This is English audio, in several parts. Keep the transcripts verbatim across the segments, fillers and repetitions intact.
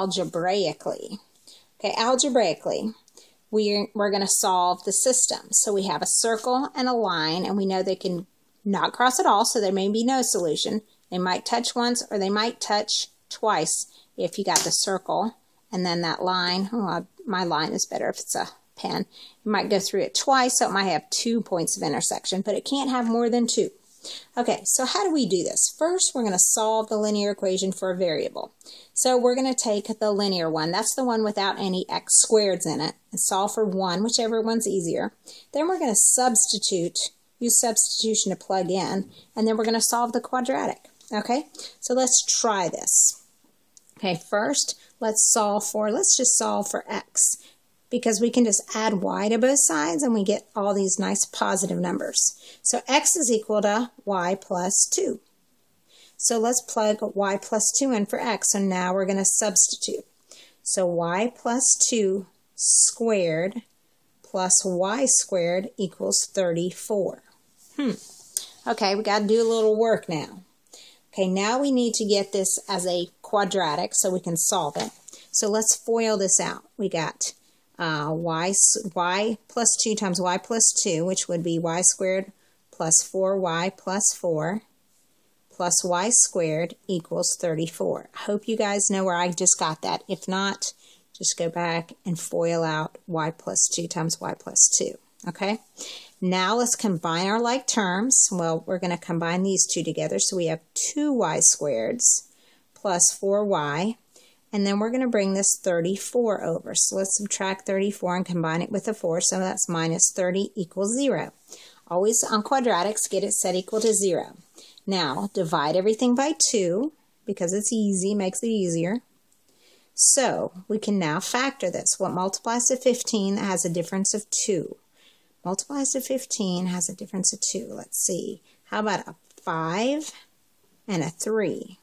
algebraically. Okay, algebraically, we're, we're going to solve the system. So we have a circle and a line, and we know they can not cross at all, so there may be no solution. They might touch once, or they might touch twice if you got the circle and then that line. Oh, my line is better if it's a pen. You might go through it twice, so it might have two points of intersection, but it can't have more than two. Okay, so how do we do this? First, we're going to solve the linear equation for a variable. So we're going to take the linear one. That's the one without any x squareds in it, and solve for one, whichever one's easier. Then we're going to substitute, use substitution to plug in, and then we're going to solve the quadratic. Okay, so let's try this. Okay, first, let's solve for, let's just solve for x, because we can just add y to both sides and we get all these nice positive numbers. So x is equal to y plus two. So let's plug y plus two in for x, so now we're going to substitute. So y plus two squared plus y squared equals thirty-four. Hmm. Okay, we got to do a little work now. Okay, now we need to get this as a quadratic so we can solve it. So let's FOIL this out. We got uh, y, y plus two times y plus two, which would be y squared plus four y plus four plus y squared equals thirty-four. I hope you guys know where I just got that. If not, just go back and FOIL out y plus two times y plus two. Okay? Now let's combine our like terms. Well, we're going to combine these two together. So we have two y squareds plus four y. And then we're going to bring this thirty-four over. So let's subtract thirty-four and combine it with a four. So that's minus thirty equals zero. Always on quadratics, get it set equal to zero. Now, divide everything by two because it's easy, makes it easier. So we can now factor this. What multiplies to fifteen has a difference of two? Multiplies to fifteen has a difference of two. Let's see. How about a five and a three?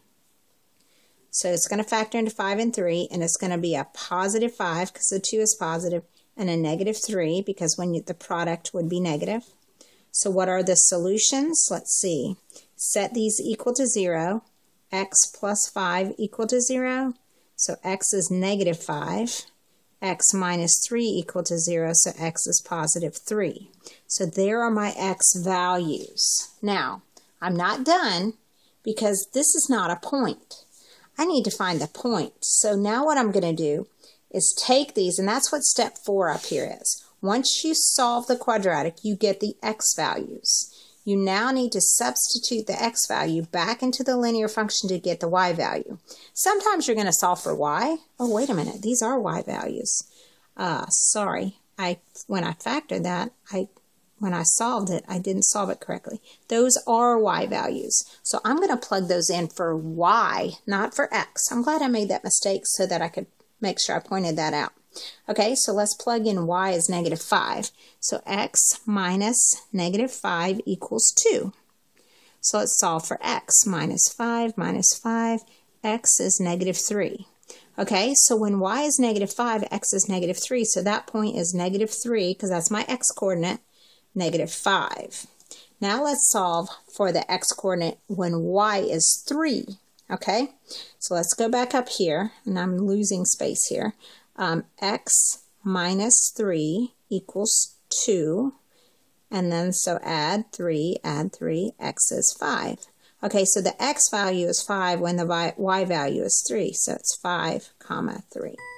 So it's going to factor into five and three, and it's going to be a positive five because the two is positive, and a negative three because when you, the product would be negative. So what are the solutions? Let's see. Set these equal to zero. X plus five equal to zero. So x is negative five. X minus three equal to zero, so x is positive three. So there are my x values. Now, I'm not done because this is not a point. I need to find the point. So now what I'm going to do is take these, and that's what step four up here is. Once you solve the quadratic, you get the x values. You now need to substitute the x value back into the linear function to get the y value. Sometimes you're going to solve for y. Oh, wait a minute. These are y values. Uh, sorry. I when I factored that, I when I solved it, I didn't solve it correctly. Those are y values. So I'm going to plug those in for y, not for x. I'm glad I made that mistake so that I could make sure I pointed that out. Okay, so let's plug in y as negative five. So x minus negative five equals two. So let's solve for x. Minus five minus five, x is negative three. Okay, so when y is negative five, x is negative three. So that point is negative three, because that's my x-coordinate, negative five. Now let's solve for the x-coordinate when y is three. Okay, so let's go back up here, and I'm losing space here. Um, x minus three equals two, and then so add three, add three, x is five. Okay, so the x value is five when the y value is three, so it's five comma three.